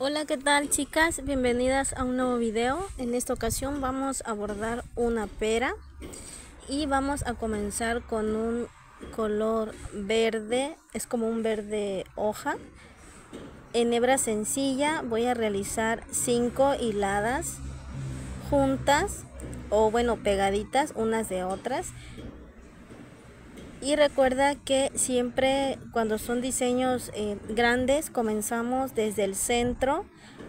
Hola, ¿qué tal, chicas? Bienvenidas a un nuevo video. En esta ocasión vamos a bordar una pera y vamos a comenzar con un color verde, es como un verde hoja. En hebra sencilla voy a realizar 5 hiladas juntas o bueno, pegaditas unas de otras. Y recuerda que siempre cuando son diseños grandes comenzamos desde el centro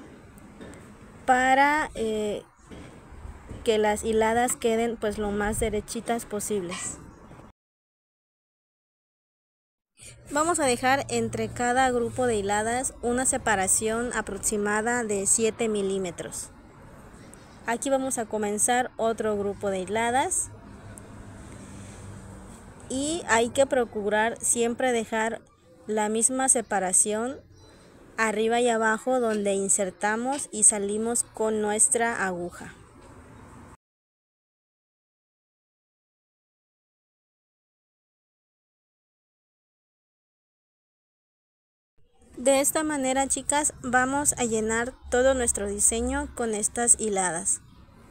para que las hiladas queden pues lo más derechitas posibles. Vamos a dejar entre cada grupo de hiladas una separación aproximada de 7 milímetros. Aquí vamos a comenzar otro grupo de hiladas y hay que procurar siempre dejar la misma separación arriba y abajo donde insertamos y salimos con nuestra aguja. De esta manera, chicas, vamos a llenar todo nuestro diseño con estas hiladas.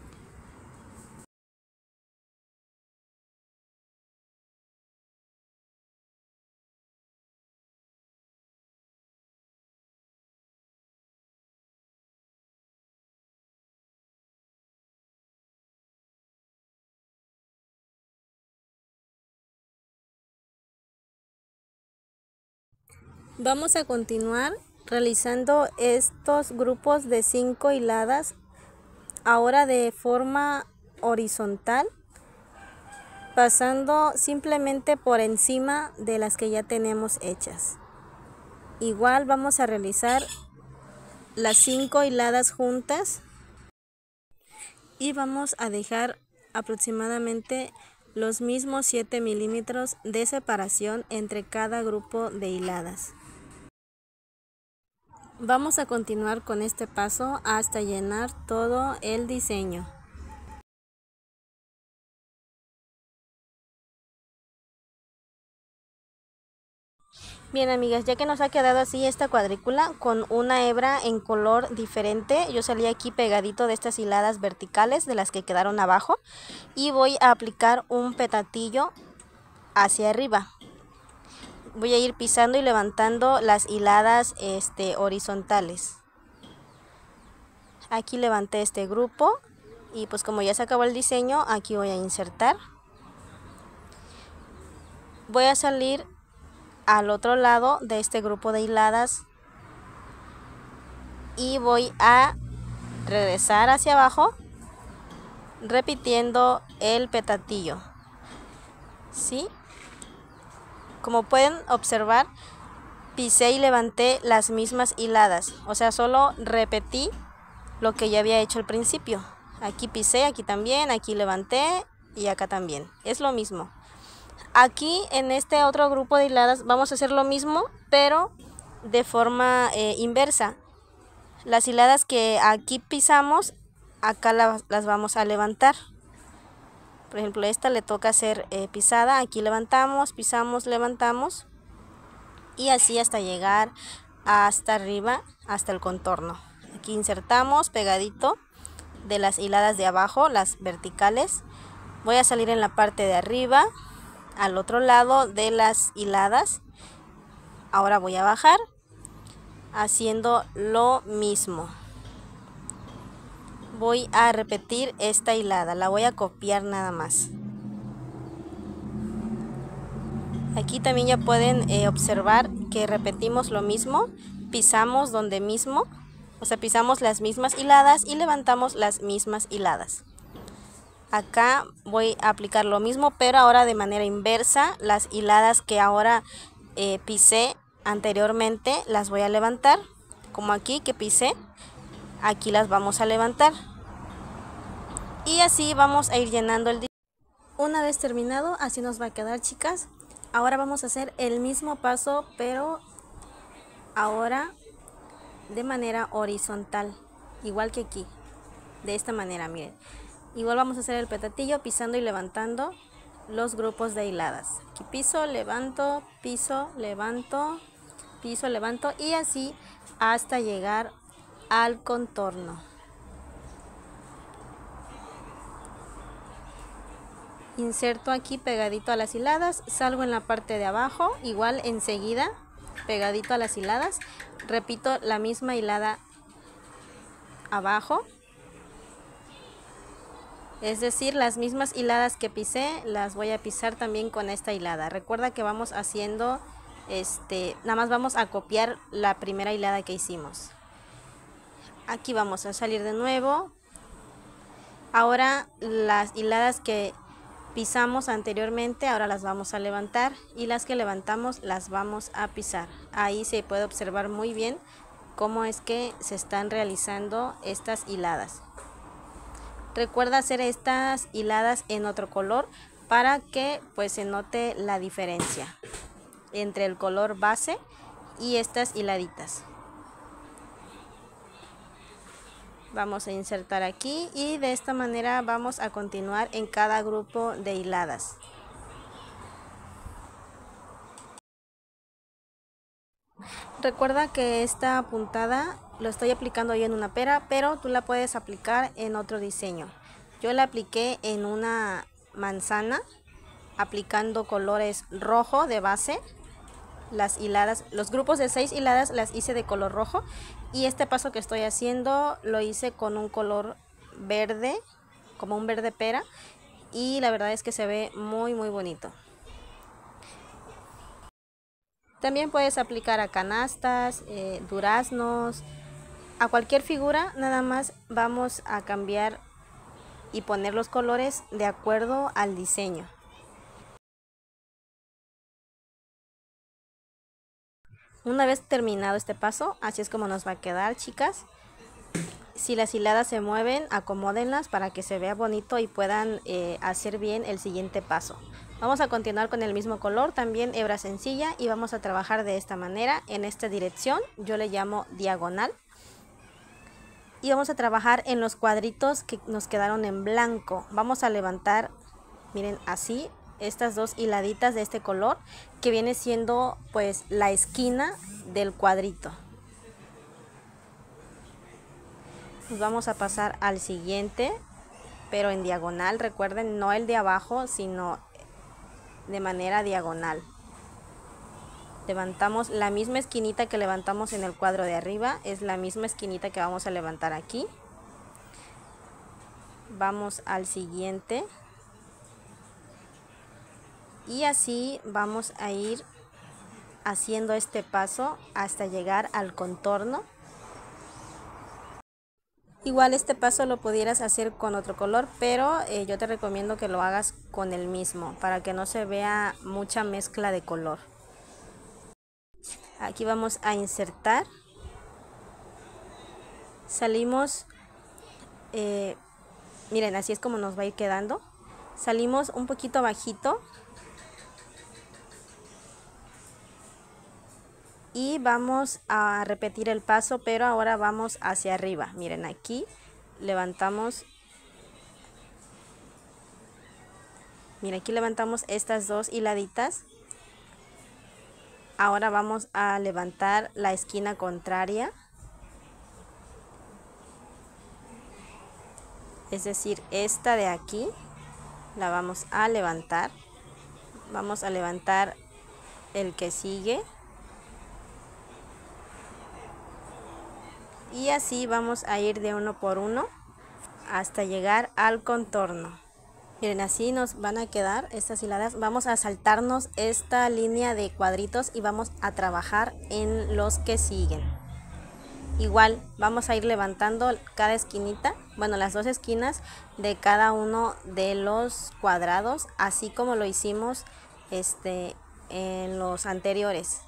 Vamos a continuar realizando estos grupos de 5 hiladas, ahora de forma horizontal, pasando simplemente por encima de las que ya tenemos hechas. Igual vamos a realizar las 5 hiladas juntas y vamos a dejar aproximadamente los mismos 7 milímetros de separación entre cada grupo de hiladas. Vamos a continuar con este paso hasta llenar todo el diseño. Bien, amigas, ya que nos ha quedado así esta cuadrícula con una hebra en color diferente, yo salí aquí pegadito de estas hiladas verticales de las que quedaron abajo y voy a aplicar un petatillo hacia arriba. Voy a ir pisando y levantando las hiladas horizontales. Aquí levanté este grupo y pues como ya se acabó el diseño, aquí voy a insertar. Voy a salir al otro lado de este grupo de hiladas y voy a regresar hacia abajo repitiendo el petatillo. ¿Sí? Como pueden observar, pisé y levanté las mismas hiladas, o sea, solo repetí lo que ya había hecho al principio. Aquí pisé, aquí también, aquí levanté y acá también. Es lo mismo. Aquí en este otro grupo de hiladas vamos a hacer lo mismo, pero de forma inversa. Las hiladas que aquí pisamos, acá las vamos a levantar. Por ejemplo, esta le toca hacer pisada, aquí levantamos, pisamos, levantamos y así hasta llegar hasta arriba, hasta el contorno. Aquí insertamos pegadito de las hiladas de abajo, las verticales. Voy a salir en la parte de arriba, al otro lado de las hiladas. Ahora voy a bajar haciendo lo mismo. Voy a repetir esta hilada, la voy a copiar nada más. Aquí también ya pueden observar que repetimos lo mismo, pisamos donde mismo, o sea, pisamos las mismas hiladas y levantamos las mismas hiladas. Acá voy a aplicar lo mismo, pero ahora de manera inversa. Las hiladas que ahora pisé anteriormente las voy a levantar, como aquí que pisé, aquí las vamos a levantar. Y así vamos a ir llenando el diseño. Una vez terminado, así nos va a quedar, chicas. Ahora vamos a hacer el mismo paso, pero ahora de manera horizontal, igual que aquí, de esta manera, miren. Igual vamos a hacer el petatillo pisando y levantando los grupos de hiladas. Aquí piso, levanto, piso, levanto, piso, levanto y así hasta llegar al contorno. Inserto aquí pegadito a las hiladas, salgo en la parte de abajo, igual enseguida pegadito a las hiladas, repito la misma hilada abajo, es decir, las mismas hiladas que pisé las voy a pisar también con esta hilada. Recuerda que vamos haciendo nada más vamos a copiar la primera hilada que hicimos. Aquí vamos a salir de nuevo. Ahora las hiladas que pisamos anteriormente, ahora las vamos a levantar, y las que levantamos las vamos a pisar. Ahí se puede observar muy bien cómo es que se están realizando estas hiladas. Recuerda hacer estas hiladas en otro color para que pues se note la diferencia entre el color base y estas hiladitas. Vamos a insertar aquí y de esta manera vamos a continuar en cada grupo de hiladas. Recuerda que esta puntada lo estoy aplicando yo en una pera, pero tú la puedes aplicar en otro diseño. Yo la apliqué en una manzana, aplicando colores rojo de base. Las hiladas, los grupos de 6 hiladas las hice de color rojo, y este paso que estoy haciendo lo hice con un color verde, como un verde pera, y la verdad es que se ve muy bonito. También puedes aplicar a canastas, duraznos, a cualquier figura. Nada más vamos a cambiar y poner los colores de acuerdo al diseño. Una vez terminado este paso, así es como nos va a quedar, chicas. Si las hiladas se mueven, acomódenlas para que se vea bonito y puedan hacer bien el siguiente paso. Vamos a continuar con el mismo color, también hebra sencilla, y vamos a trabajar de esta manera, en esta dirección. Yo le llamo diagonal. Y vamos a trabajar en los cuadritos que nos quedaron en blanco. Vamos a levantar, miren, así, estas dos hiladitas de este color, que viene siendo pues la esquina del cuadrito. Nos vamos a pasar al siguiente, pero en diagonal. Recuerden, no el de abajo, sino de manera diagonal. Levantamos la misma esquinita que levantamos en el cuadro de arriba, es la misma esquinita que vamos a levantar aquí. Vamos al siguiente. Y así vamos a ir haciendo este paso hasta llegar al contorno. Igual este paso lo pudieras hacer con otro color, pero yo te recomiendo que lo hagas con el mismo, para que no se vea mucha mezcla de color. Aquí vamos a insertar. Salimos, miren, así es como nos va a ir quedando. Salimos un poquito bajito. Y vamos a repetir el paso, pero ahora vamos hacia arriba. Miren, aquí levantamos. Miren, aquí levantamos estas dos hiladitas. Ahora vamos a levantar la esquina contraria. Es decir, esta de aquí la vamos a levantar. Vamos a levantar el que sigue. Y así vamos a ir de uno por uno hasta llegar al contorno. Miren, así nos van a quedar estas hiladas. Vamos a saltarnos esta línea de cuadritos y vamos a trabajar en los que siguen. Igual vamos a ir levantando cada esquinita, bueno, las dos esquinas de cada uno de los cuadrados, así como lo hicimos en los anteriores.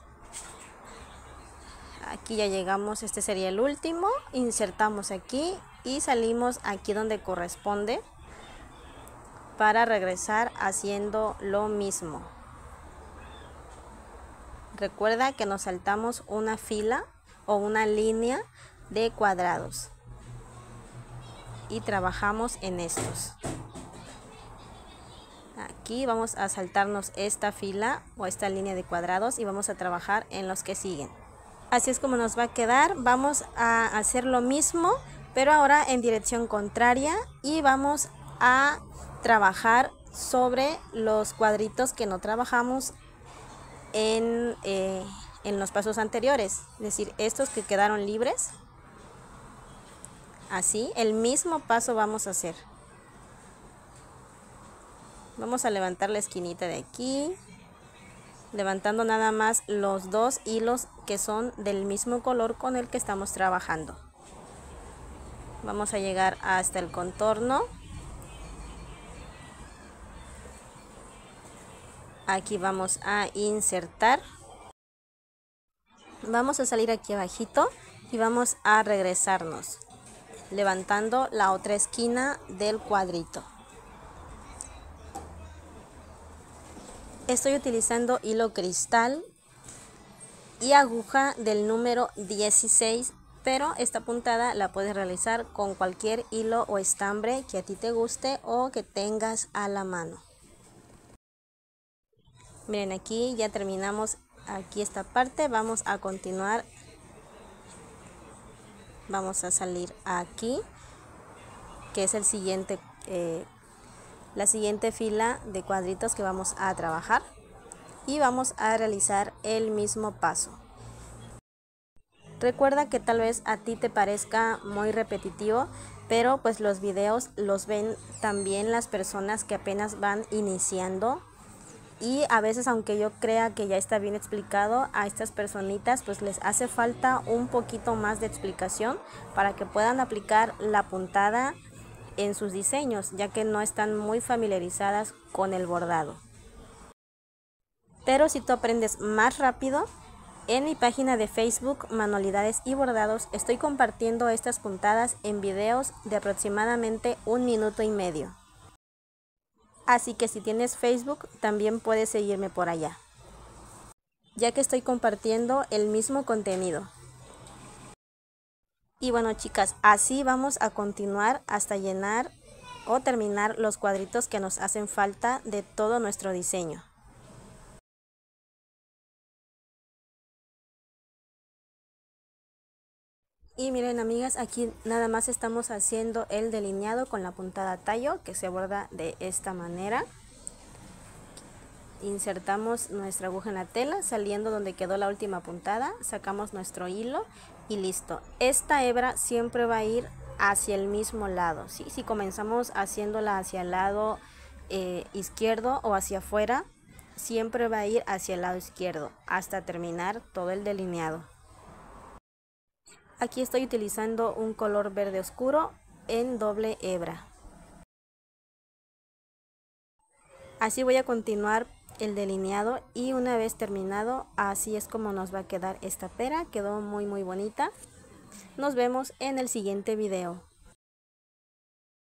Aquí ya llegamos, este sería el último. Insertamos aquí y salimos aquí donde corresponde para regresar haciendo lo mismo. Recuerda que nos saltamos una fila o una línea de cuadrados y trabajamos en estos. Aquí vamos a saltarnos esta fila o esta línea de cuadrados y vamos a trabajar en los que siguen. Así es como nos va a quedar. Vamos a hacer lo mismo, pero ahora en dirección contraria, y vamos a trabajar sobre los cuadritos que no trabajamos en los pasos anteriores, es decir, estos que quedaron libres. Así, el mismo paso vamos a hacer. Vamos a levantar la esquinita de aquí, levantando nada más los dos hilos que son del mismo color con el que estamos trabajando. Vamos a llegar hasta el contorno. Aquí vamos a insertar. Vamos a salir aquí abajito y vamos a regresarnos, levantando la otra esquina del cuadrito. Estoy utilizando hilo cristal y aguja del número 16, pero esta puntada la puedes realizar con cualquier hilo o estambre que a ti te guste o que tengas a la mano. Miren, aquí ya terminamos aquí esta parte. Vamos a continuar. Vamos a salir aquí, que es el siguiente la siguiente fila de cuadritos que vamos a trabajar, y vamos a realizar el mismo paso. Recuerda que tal vez a ti te parezca muy repetitivo, pero pues los videos los ven también las personas que apenas van iniciando, y a veces, aunque yo crea que ya está bien explicado, a estas personitas pues les hace falta un poquito más de explicación para que puedan aplicar la puntada en sus diseños, ya que no están muy familiarizadas con el bordado. Pero si tú aprendes más rápido, en mi página de Facebook, Manualidades y Bordados, estoy compartiendo estas puntadas en videos de aproximadamente 1 minuto y medio. Así que si tienes Facebook, también puedes seguirme por allá, ya que estoy compartiendo el mismo contenido. Y bueno, chicas, así vamos a continuar hasta llenar o terminar los cuadritos que nos hacen falta de todo nuestro diseño. Y miren, amigas, aquí nada más estamos haciendo el delineado con la puntada tallo, que se borda de esta manera. Insertamos nuestra aguja en la tela, saliendo donde quedó la última puntada, sacamos nuestro hilo y listo. Esta hebra siempre va a ir hacia el mismo lado, ¿sí? Si comenzamos haciéndola hacia el lado izquierdo o hacia afuera, siempre va a ir hacia el lado izquierdo hasta terminar todo el delineado. Aquí estoy utilizando un color verde oscuro en doble hebra. Así voy a continuar el delineado, y una vez terminado, así es como nos va a quedar esta pera. Quedó muy bonita. Nos vemos en el siguiente video.